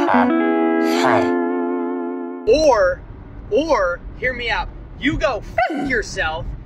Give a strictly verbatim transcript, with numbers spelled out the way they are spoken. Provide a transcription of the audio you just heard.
Or, or, hear me out. You go f yourself